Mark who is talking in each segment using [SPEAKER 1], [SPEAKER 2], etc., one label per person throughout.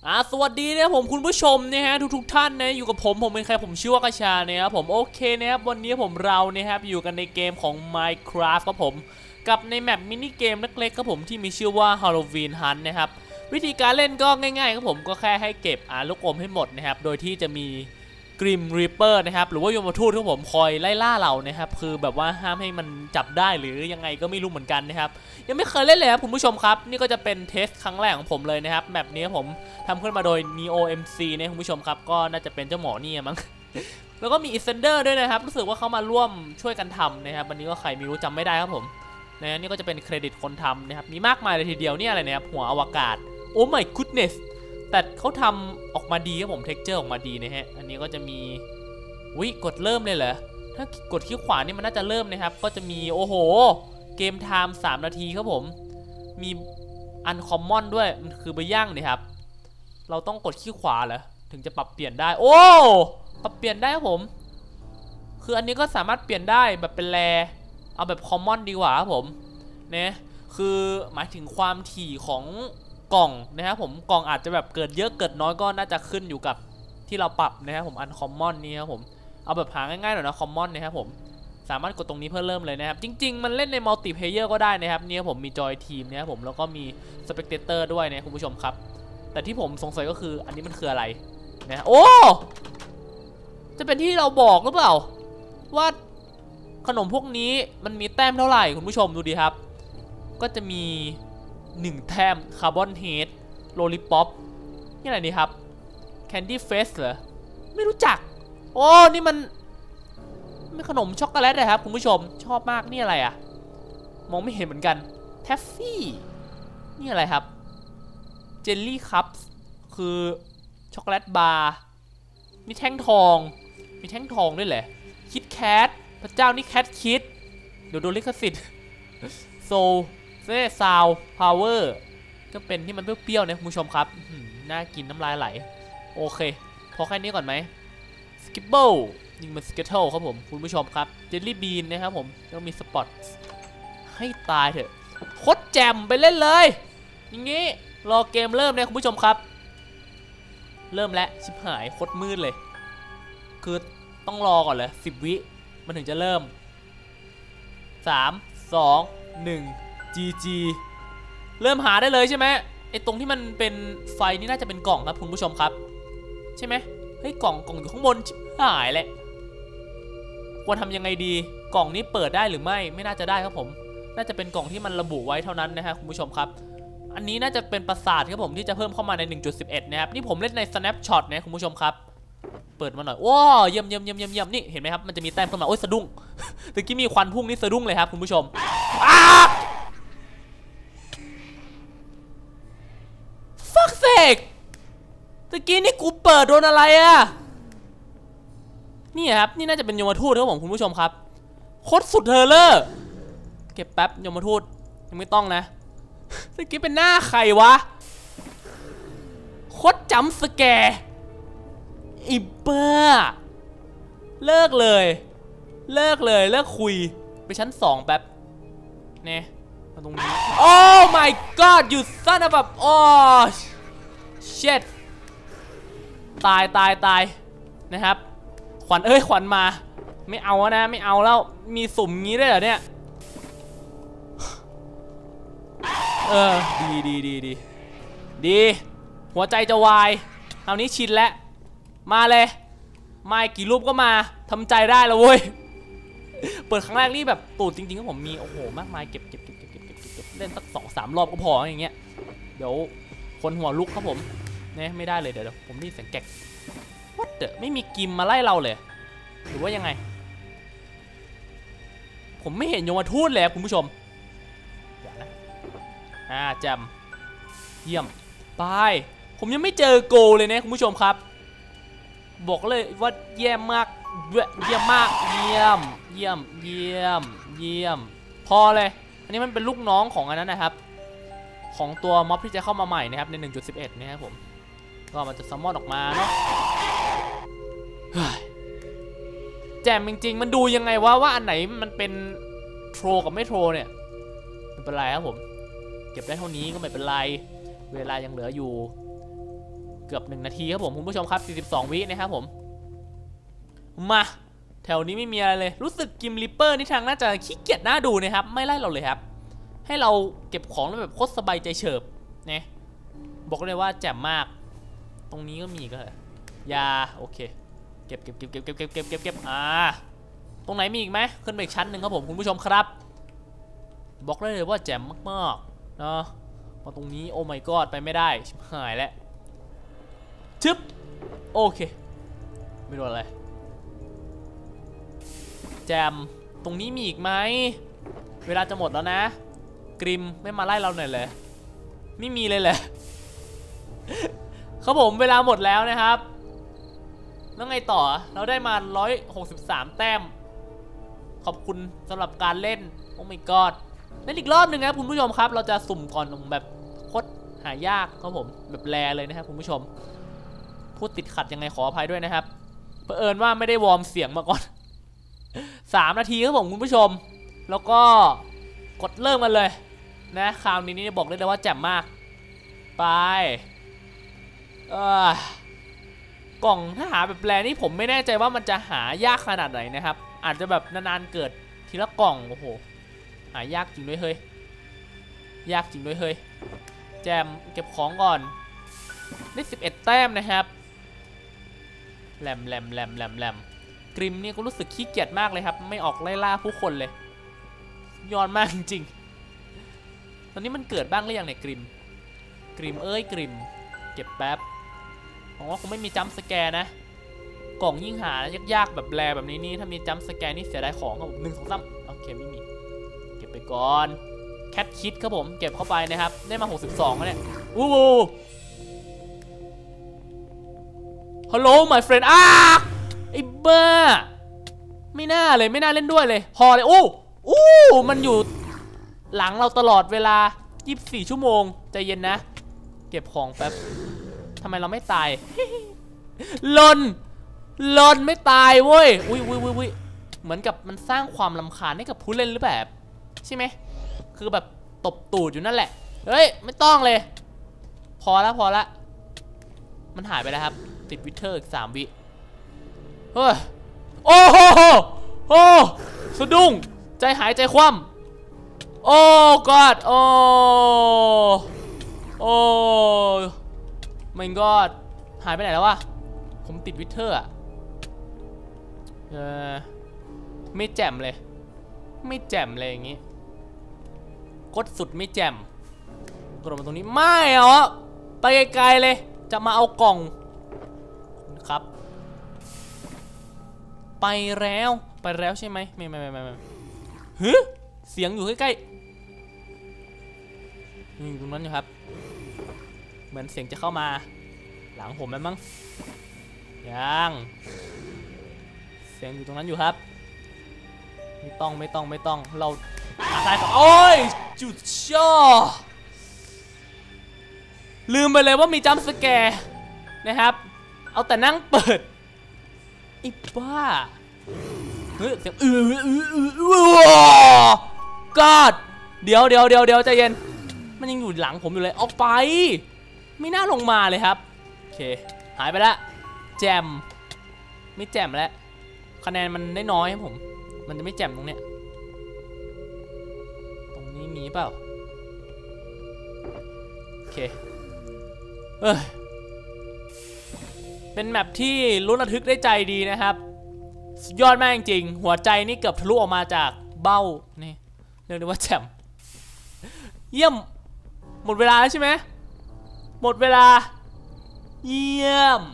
[SPEAKER 1] สวัสดีนะผมคุณผู้ชมนะฮะทุกท่านนะอยู่กับผมเป็นใครผมชื่อว่ากระชานะครับผมโอเคนะครับวันนี้เรานะครับอยู่กันในเกมของ Minecraft ครับผมกับในแมปมินิเกมเล็กๆครับผมที่มีชื่อว่า Halloween Hunt นะครับวิธีการเล่นก็ง่ายๆครับผมก็แค่ให้เก็บลูกอมให้หมดนะครับโดยที่จะมีGrim Reaper นะครับหรือว่ายมทูตครับผมคอยไล่ล่าเรานะครับคือแบบว่าห้ามให้มันจับได้หรือยังไงก็ไม่รู้เหมือนกันนะครับยังไม่เคยเล่นเลยครับคุณผู้ชมครับนี่ก็จะเป็นเทสครั้งแรกของผมเลยนะครับแมปนี้ผมทำขึ้นมาโดย Neo MC นะคุณผู้ชมครับก็น่าจะเป็นเจ้าหมอนี่มั้ง แล้วก็มี Extender ด้วยนะครับรู้สึกว่าเขามาร่วมช่วยกันทำนะครับวันนี้ก็ใครไม่รู้จำไม่ได้ครับผมนะนี่ก็จะเป็นเครดิตคนทำนะครับมีมากมายเลยทีเดียวนี่อะไรนะครับหัวอวกาศโอ้ my goodnessแต่เขาทำออกมาดีครับผมเท็กเจอร์ออกมาดีนะฮะอันนี้ก็จะมีกดเริ่มเลยเหรอถ้ากดคลิกขวานี่มันน่าจะเริ่มนะครับก็จะมีโอ้โหเกมไทม์3 นาทีครับผมมีอันคอมมอนด้วยมันคือใบย่างนี่ครับเราต้องกดคลิกขวาเหรอถึงจะปรับเปลี่ยนได้โอ้ปรับเปลี่ยนได้ครับผมคืออันนี้ก็สามารถเปลี่ยนได้แบบเป็นแรเอาแบบคอมมอนดีกว่าครับผมเนี่ยคือหมายถึงความถี่ของกล่องนะครับผมกล่องอาจจะแบบเกิดเยอะเกิดน้อยก็น่าจะขึ้นอยู่กับที่เราปรับนะครับผมอันคอมมอนนี่ครับผมเอาแบบหาง่ายๆหน่อยนะคอมมอนนะครับผมสามารถกดตรงนี้เพื่อเริ่มเลยนะครับจริงๆมันเล่นในมัลติเพลเยอร์ก็ได้นะครับนี่ผมมีจอยทีมนะครับผมแล้วก็มีสเปกเตเตอร์ด้วยนะคุณผู้ชมครับแต่ที่ผมสงสัยก็คืออันนี้มันคืออะไรนะโอ้จะเป็นที่เราบอกหรือเปล่าว่าขนมพวกนี้มันมีแต้มเท่าไหร่คุณผู้ชมดูดีครับก็จะมี1 แต้มคาร์บอนเฮดโลลิปอปนี่อะไรนี่ครับแคนดี้เฟสเหรอไม่รู้จักโอ้นี่มันขนมช็อกโกแลตเลยครับคุณผู้ชมชอบมากนี่อะไรอะมองไม่เห็นเหมือนกันแทฟฟี่นี่อะไรครับเจลลี่คัพคือช็อกโกแลตบาร์มีแท่งทองด้วยแหละคิดแคทพระเจ้านี่แคทคิดเดี๋ยวโดนลิขสิทธิ์โซซาวพาวเวอร์ก็เป็นที่มันเปรี้ยวๆนะคุณผู้ชมครับน่ากินน้ำลายไหลโอเคพอแค่นี้ก่อนไหมสกิปเบิลยิงมันสเกตเทิลครับผมคุณผู้ชมครับเจลลี่บีนนะครับผมแล้วมีสปอตให้ตายเถอะโคตรแจ่มไปเล่นเลยอย่างงี้รอเกมเริ่มนะคุณผู้ชมครับเริ่มแล้วชิบหายโคตรมืดเลยคือต้องรอก่อนเลย10 วิมันถึงจะเริ่ม3 2 1 GG เริ่มหาได้เลยใช่ไหมไอตรงที่มันเป็นไฟนี่น่าจะเป็นกล่องครับคุณผู้ชมครับใช่ไหมเฮ้ยกล่องอยู่ข้างบนชิบหายแหละควรทำยังไงดีกล่องนี้เปิดได้หรือไม่น่าจะได้ครับผมน่าจะเป็นกล่องที่มันระบุไว้เท่านั้นนะฮะคุณผู้ชมครับอันนี้น่าจะเป็นปราสาทครับผมที่จะเพิ่มเข้ามาใน 1.11 นะครับนี่ผมเล่นใน Snapshot นะคุณผู้ชมครับเปิดมาหน่อยว้าวเยี่ยมนี่เห็นไหมครับมันจะมีแต้มขึ้นมาโอ้ยสะดุ้งตะกี้มีควันพุ่งนี่สะดุ้งเลยครับคุณผู้ชมฟักเสกตะกี้นี่กูเปิดโดนอะไรอะนี่ครับนี่น่าจะเป็นยมทูตครับผมคุณผู้ชมครับโคตรสุดเทอร์เลอร์เก็บแป๊บยมทูตยังไม่ต้องนะตะกี้เป็นหน้าใครวะโคตรจัมป์สแกร์อีเบ้าเลิกคุยไปชั้น2แป๊บเนี่ยมาตรงนี้โอ้ my god หยุดสั้นแบบโอ้เช็ดตายนะครับขวัญมาไม่เอานะไม่เอาแล้วมีสุ่มงี้ได้เหรอเนี่ยดีหัวใจจะวายคราวนี้ชินแล้วมาเลยมากี่รูปก็มาทำใจได้แล้วเว้ยเปิดครั้งแรกนี่แบบตูดจริงๆก็ผมมีโอ้โหมากมายเก็บเล่นสัก2-3 รอบก็พออย่างเงี้ยเดี๋ยวคนหัวลุกครับผมเนี่ยไม่ได้เลยเดี๋ยวผมนี่เสียงแก๊กวัดเดอะไม่มีกิมมาไล่เราเลยหรือว่ายังไงผมไม่เห็นยมทูตเลยคุณผู้ชมเดี๋ยวนะจำเยี่ยมไปผมยังไม่เจอโกเลยนะคุณผู้ชมครับบอกเลยว่าเยี่ยมมากพอเลยอันนี้มันเป็นลูกน้องของอันนั้นนะครับของตัวม็อบที่จะเข้ามาใหม่นะครับใน 1.11 นะครับผมก็มันจะซัมมอนออกมาเนาะแจ่มจริงๆมันดูยังไงว่าอันไหนมันเป็นโทรกับไม่โทรเนี่ยไม่เป็นไรครับผมเก็บได้เท่านี้ก็ไม่เป็นไรเวลายังเหลืออยู่เกือบ1 นาทีครับผมคุณผู้ชมครับ42 วินะครับผมมาแถวนี้ไม่มีอะไรเลยรู้สึกกิมริปเปอร์นี่ทางน่าจะขี้เกียจน่าดูนะครับไม่ไล่เราเลยครับให้เราเก็บของแล้วแบบโคตรสบายใจเฉิบเนี่ยบอกเลยว่าแจ่มมากตรงนี้ก็มีก็เลยยาโอเคเก็บตรงไหนมีอีกไหมขึ้นไปอีกชั้นหนึ่งครับผมคุณผู้ชมครับบอกเลยว่าแจ่มมากๆเนาะมาตรงนี้โอ้ my god ไปไม่ได้ชิบหายแล้วชึบโอเคไม่โดนอะไรแจมตรงนี้มีอีกไหมเวลาจะหมดแล้วนะกริมไม่มาไล่เราหน่อยเลยไม่มีเลยแหละครับผมเวลาหมดแล้วนะครับแล้วไงต่อเราได้มา163 แต้มขอบคุณสำหรับการเล่นโอ้ my god เล่นอีกรอบหนึ่งนะคุณผู้ชมครับเราจะสุ่มก่อนแบบโคตรหายากครับผมแบบแรเลยนะครับคุณผู้ชมพูดติดขัดยังไงขออภัยด้วยนะครับเผอิญว่าไม่ได้วอร์มเสียงมาก่อน3 นาทีครับผมคุณผู้ชมแล้วก็กดเริ่มกันเลยนะคราวนี้บอกเลยว่าแจ่มมากไปกล่องถ้าหาแบบแรนี่ผมไม่แน่ใจว่ามันจะหายากขนาดไหนนะครับอาจจะแบบนานๆเกิดทีละกล่องโอ้โหหายากจริงด้วยเฮ้ยยากจริงด้วยเฮ้ยแจมเก็บของก่อนได้11 แต้มนะครับแหลมกริมนี่ก็รู้สึกขี้เกียจมากเลยครับไม่ออกไล่ล่าผู้คนเลยย้อนมากจริงๆตอนนี้มันเกิดบ้างหรือยังเนี่ยกริมเก็บแป๊บผมว่าคงไม่มีจัมป์สแกร์นะกล่องยิ่งหายากๆแบบแรแบบนี้นี่ถ้ามีจัมป์สแกร์นี่เสียดายของครับผม1 2 3โอเคไม่มีเก็บไปก่อนแคทคิดครับผมเก็บเข้าไปนะครับได้มา62แล้วเนี่ยอู้ฮัลโหล my friend ไอ้บ้าไม่น่าเล่นด้วยเลยพอเลยมันอยู่หลังเราตลอดเวลา24 ชั่วโมงใจเย็นนะเก็บของแป๊บทำไมเราไม่ตายลนไม่ตายเว้ยอุ้ยเหมือนกับมันสร้างความรำคาญให้กับผู้เล่นหรือแบบใช่ไหมคือแบบตบตูดอยู่นั่นแหละเฮ้ยไม่ต้องเลยพอละมันหายไปแล้วครับติดวิเทอร์อีก3 วิเฮ้ยโอ้โหสะดุ้งใจหายใจคว่ำโอ้กอดโอ้ไม่กอดหายไปไหนแล้ววะผมติดวิเทอร์อะไม่แจ่มเลยอย่างงี้กดสุดไม่แจ่มกดมาตรงนี้ไม่เหรอไปไกลๆเลยจะมาเอากล่องครับไปแล้วใช่ไหมไม่เสียงอยู่ใกล้ๆอยู่ตรงนั้นอยู่ครับเหมือนเสียงจะเข้ามาหลังผมแล้วมั้งยังเสียงอยู่ตรงนั้นอยู่ครับไม่ต้องเราตายก่อนโอ้ยจุดช่อลืมไปเลยว่ามีจัมป์สแกร์นะครับเอาแต่นั่งเปิดอีบ้าเฮ้ยเสียงกอดเดี๋ยวใจเย็นมันยังอยู่หลังผมอยู่เลยออกไปไม่น่าลงมาเลยครับโอเคหายไปแล้วแจมไม่แจมแล้วคะแนนมันได้น้อยครับผมมันจะไม่แจมตรงเนี้ยตรงนี้มีเปล่าโอเคเป็นแมปที่ลุ้นระทึกได้ใจดีนะครับสุดยอดมากจริงหัวใจนี่เกือบทะลุออกมาจากเบ้านี่เรียกได้ว่าแจมเยี่ยมหมดเวลาแล้วใช่ไหมหมดเวลาเยี่ยม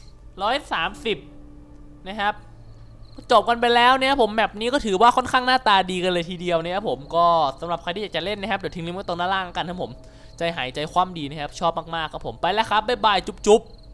[SPEAKER 1] 130นะครับจบกันไปแล้วเนี่ยผมแมปนี้ก็ถือว่าค่อนข้างหน้าตาดีกันเลยทีเดียวเนี่ยผมก็สำหรับใครที่อยากจะเล่นนะครับเดี๋ยวทิ้งลิงก์ไว้ตรงด้านล่างกันครับผมใจหายใจคว่ำดีนะครับชอบมากๆครับผมไปแล้วครับบ๊ายบายจุ๊บ